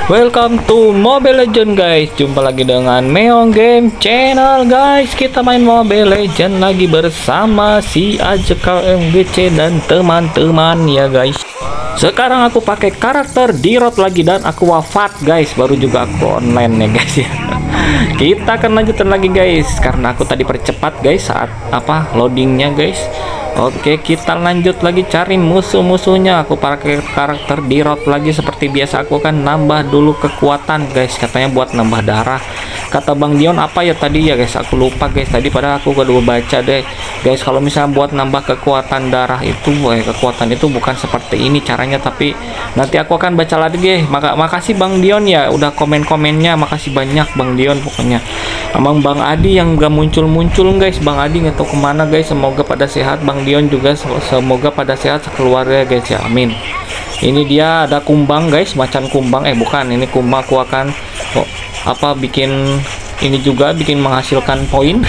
Welcome to Mobile Legend guys. Jumpa lagi dengan Meong Game Channel guys. Kita main Mobile Legend lagi bersama si AJK MGC dan teman-teman ya guys. Sekarang aku pakai karakter Dirot lagi dan aku wafat guys. Baru juga aku online ya guys ya. Kita akan lanjutin lagi guys karena aku tadi percepat guys saat loadingnya guys. Oke, kita lanjut lagi cari musuh-musuhnya. Aku pakai karakter Dirot lagi seperti biasa. Aku akan nambah dulu kekuatan guys, katanya buat nambah darah. Kata Bang Dion apa ya tadi ya guys, aku lupa guys tadi, padahal aku kedua baca deh guys. Kalau misalnya buat nambah kekuatan darah itu kekuatan itu bukan seperti ini caranya, tapi nanti aku akan baca lagi deh. Makasih Bang Dion ya udah komen-komennya, makasih banyak Bang Dion. Pokoknya emang Bang Adi yang gak muncul-muncul guys. Bang Adi nggak tahu kemana guys, semoga pada sehat. Bang Dion juga semoga pada sehat sekeluarga guys ya, amin. Ini dia ada kumbang guys, macan kumbang, bukan ini kumbang. Aku akan bikin ini juga, bikin menghasilkan poin.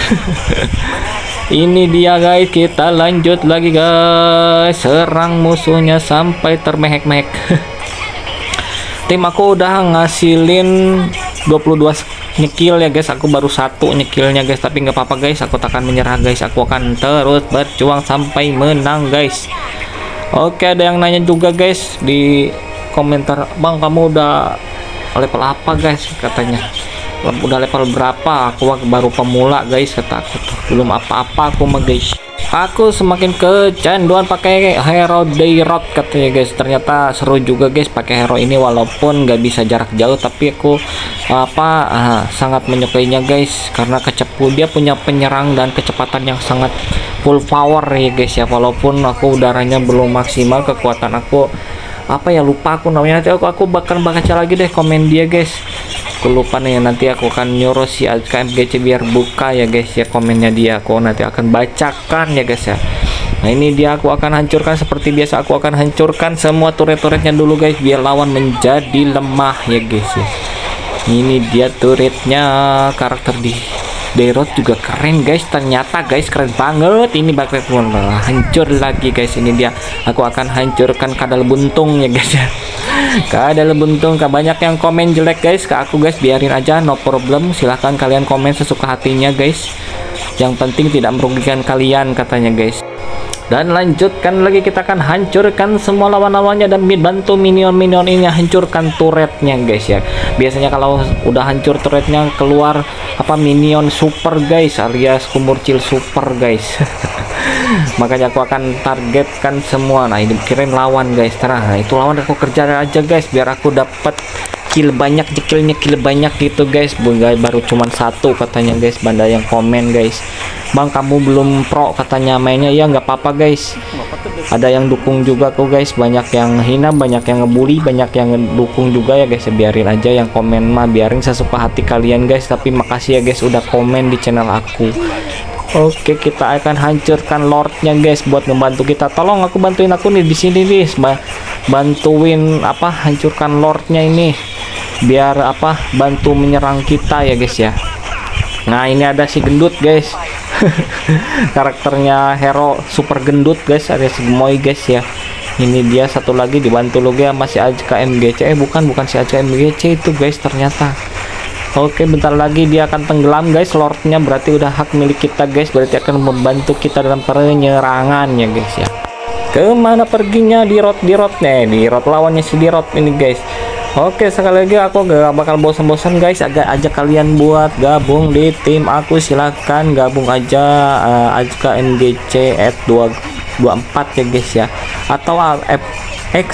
Ini dia guys, kita lanjut lagi guys, serang musuhnya sampai termehek-mehek. Tim aku udah ngasilin 22 nyekil ya guys, aku baru satu nyekilnya guys, tapi nggak apa-apa guys, aku takkan menyerah guys, aku akan terus berjuang sampai menang guys. Oke, ada yang nanya juga guys di komentar, Bang kamu udah level apa guys, katanya udah level berapa. Aku baru pemula guys, kata aku tuh belum apa-apa aku mah guys. Aku semakin kecanduan pakai hero Dirot katanya guys. Ternyata seru juga guys pakai hero ini, walaupun nggak bisa jarak jauh, tapi aku sangat menyukainya guys karena dia punya penyerang dan kecepatan yang sangat full power ya guys ya. Walaupun aku udaranya belum maksimal, kekuatan aku lupa aku namanya, nanti aku bakal baca lagi deh komen dia guys. Aku lupa nih, nanti aku akan nyuruh si AJK biar buka ya guys ya komennya dia, aku nanti akan bacakan ya guys ya. Nah ini dia, aku akan hancurkan seperti biasa, aku akan hancurkan semua turret-turretnya dulu guys biar lawan menjadi lemah ya guys ya. Ini dia turretnya, karakter di Dirot juga keren guys, ternyata guys keren banget. Ini bakal hancur lagi guys. Ini dia, aku akan hancurkan kadal buntung ya guys ya. Kadal buntung, banyak yang komen jelek guys ke aku guys, biarin aja, no problem, silahkan kalian komen sesuka hatinya guys, yang penting tidak merugikan kalian katanya guys. Dan lanjutkan lagi, kita akan hancurkan semua lawan-lawannya dan bantu minion-minion ini hancurkan turretnya guys ya. Biasanya kalau udah hancur turretnya keluar minion super guys, alias kumurcil super guys. Makanya aku akan targetkan semua. Nah ini kirain lawan guys, nah itu lawan, aku kerja aja guys biar aku dapat kill banyak, kill banyak gitu guys. Baru cuman satu katanya guys, banda yang komen guys, Bang kamu belum pro katanya mainnya. Ya nggak apa-apa guys, ada yang dukung juga kok guys, banyak yang hina, banyak yang ngebully, banyak yang dukung juga ya guys. Biarin aja, yang komen mah biarin sesuka hati kalian guys. Tapi makasih ya guys udah komen di channel aku. Oke, kita akan hancurkan lordnya guys buat membantu kita. Tolong aku bantuin aku nih di sini nih, bantuin hancurkan lordnya ini biar bantu menyerang kita ya guys ya. Nah ini ada si gendut guys. Karakternya hero super gendut guys, ada si gemoy guys ya. Ini dia satu lagi dibantu logo masih AJK MGC, bukan si AJK MGC itu guys ternyata. Oke, bentar lagi dia akan tenggelam guys lordnya, berarti udah hak milik kita guys, berarti akan membantu kita dalam penyerangan ya guys ya. Kemana perginya Dirot lawannya si Dirot ini guys. Oke, sekali lagi aku gak bakal bosan-bosan guys, ajak kalian buat gabung di tim aku. Silahkan gabung aja, AJK MGC @224 ya guys ya, atau FX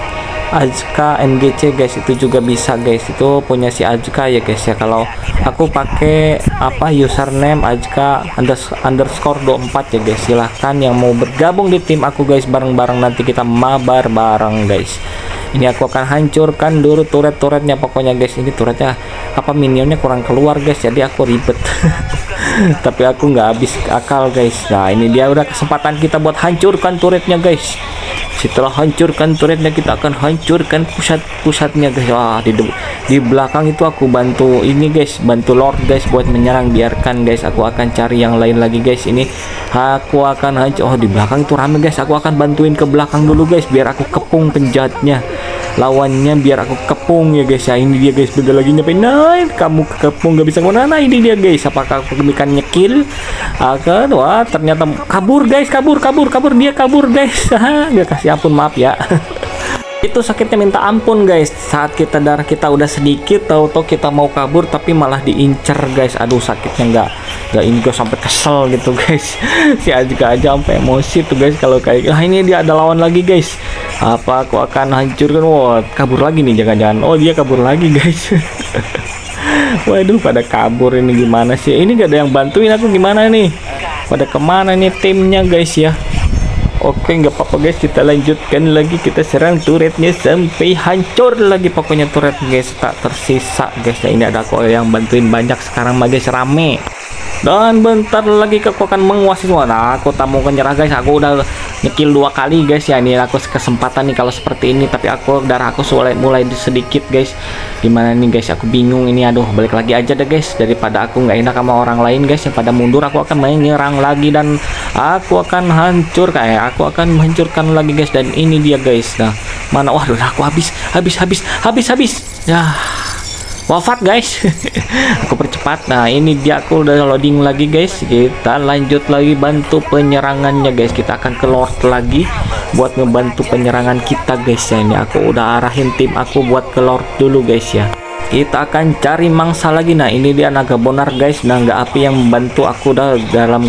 AJK MGC guys, itu juga bisa guys, itu punya si AJK ya guys ya. Kalau aku pakai username AJK_24 ya guys. Silahkan yang mau bergabung di tim aku guys, bareng-bareng nanti kita mabar bareng guys. Ini aku akan hancurkan dulu turret-turretnya pokoknya guys. Ini turretnya minionnya kurang keluar guys, jadi aku ribet. Tapi aku nggak habis akal guys. Nah ini dia, udah kesempatan kita buat hancurkan turretnya guys. Setelah hancurkan turretnya, kita akan hancurkan pusatnya guys. Wah, di belakang itu aku bantu ini guys, bantu lord guys buat menyerang. Biarkan guys, aku akan cari yang lain lagi guys. Ini aku akan hancur. Oh di belakang itu rame guys, aku akan bantuin ke belakang dulu guys biar aku kepung penjahatnya. lawannya biar aku kepung ya guys ya. Ini dia guys, bentar lagi nyampe. Nah, kamu kepung gak bisa kemana. Nah, ini dia guys, apakah aku demikian nyekil akan. Wah, ternyata kabur guys, kabur dia kabur guys. Gak kasih ampun, maaf ya. Itu sakitnya minta ampun guys, saat darah kita udah sedikit, tahu-tahu kita mau kabur tapi malah diincer guys. Aduh, sakitnya nggak ini gue sampai kesel gitu guys. Si Ajka aja sampai emosi tuh guys kalau kayak ini dia ada lawan lagi guys. Apa aku akan hancurkan. Wah, kabur lagi nih jangan-jangan. Oh, dia kabur lagi guys. Waduh, pada kabur ini gimana sih? Ini gak ada yang bantuin aku gimana nih? Pada kemana nih timnya guys ya? Oke, nggak apa-apa guys, kita lanjutkan lagi, kita serang turretnya sampai hancur lagi pokoknya turret guys, tak tersisa guys. Nah, ini ada aku yang bantuin banyak sekarang mah guys, rame. Dan bentar lagi aku akan menguasai semua. Nah, aku tak mau menyerah guys, aku udah ngekill 2 kali guys ya. Ini aku kesempatan nih kalau seperti ini, tapi darah aku mulai sedikit guys. Gimana nih guys, aku bingung ini. Aduh, balik lagi aja deh guys, daripada aku nggak enak sama orang lain guys yang pada mundur. Aku akan menyerang lagi dan aku akan menghancurkan lagi guys. Dan ini dia guys. Nah, mana? Waduh, aku habis ya. Wafat guys. Aku percepat. Nah, ini dia, aku udah loading lagi guys. Kita lanjut lagi bantu penyerangannya guys. Kita akan ke Lord lagi buat ngebantu penyerangan kita guys ya. Ini aku udah arahin tim aku buat ke Lord dulu guys ya. Kita akan cari mangsa lagi. Nah, ini dia naga bonar guys, naga api yang membantu aku dalam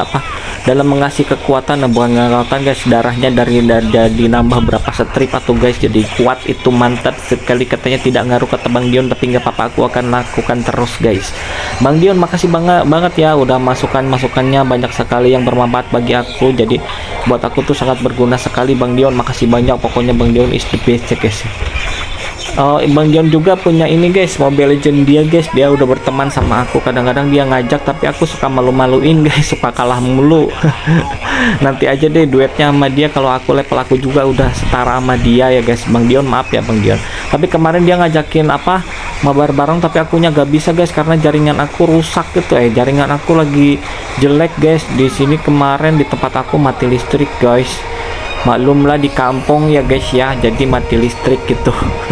mengasih kekuatan. Nah, bukan kekuatan guys, darahnya dari nambah berapa strip atau guys, jadi kuat. Itu mantap sekali, katanya tidak ngaruh kata Bang Dion, tapi nggak apa-apa, aku akan lakukan terus guys. Bang Dion makasih banget ya udah masukannya banyak sekali yang bermanfaat bagi aku, jadi buat aku tuh sangat berguna sekali. Bang Dion makasih banyak, pokoknya Bang Dion is the best ya guys. Bang Dion juga punya ini guys, Mobile Legend dia guys, dia udah berteman sama aku. Kadang-kadang dia ngajak tapi aku suka malu-maluin guys, suka kalah mulu. Nanti aja deh duetnya sama dia kalau aku level aku juga udah setara sama dia ya guys. Bang Dion maaf ya Bang Dion, tapi kemarin dia ngajakin mabar bareng tapi akunya gak bisa guys karena jaringan aku rusak gitu. Jaringan aku lagi jelek guys. Di sini kemarin di tempat aku mati listrik guys, maklumlah di kampung ya guys ya, jadi mati listrik gitu.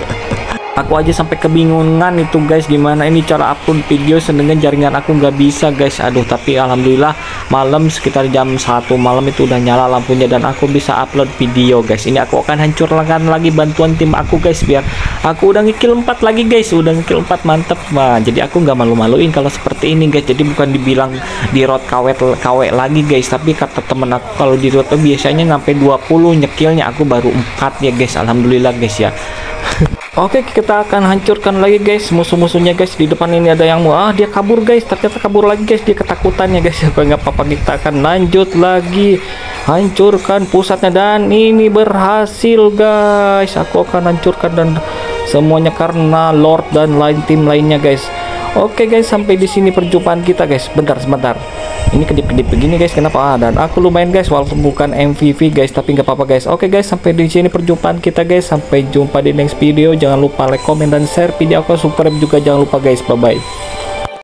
Aku aja sampai kebingungan itu guys, gimana ini cara upload video sedangkan jaringan aku nggak bisa guys. Aduh, tapi alhamdulillah malam sekitar jam 1 malam itu udah nyala lampunya dan aku bisa upload video guys. Ini aku akan hancurkan lagi bantuan tim aku guys, biar aku udah ngekill 4 lagi guys, udah ngekill 4 mantep. Nah, jadi aku nggak malu-maluin kalau seperti ini guys. Jadi bukan dibilang di road KW lagi guys, tapi kata temen aku kalau di road biasanya sampai 20 nyekilnya, aku baru 4 ya guys, alhamdulillah guys ya. Oke, kita akan hancurkan lagi guys musuh-musuhnya guys. Di depan ini ada yang dia kabur guys, ternyata kabur lagi guys, dia ketakutan ya guys. Nggak apa-apa, kita akan lanjut lagi hancurkan pusatnya dan ini berhasil guys. Aku akan hancurkan dan semuanya karena Lord dan tim lainnya guys. Oke guys, sampai di sini perjumpaan kita guys. Sebentar. Ini kedip-kedip begini guys, kenapa? Dan aku lumayan guys, walaupun bukan MVP guys, tapi nggak apa-apa guys. Oke guys, sampai di sini perjumpaan kita guys. Sampai jumpa di next video. Jangan lupa like, comment, dan share video aku. Subscribe juga jangan lupa guys. Bye bye.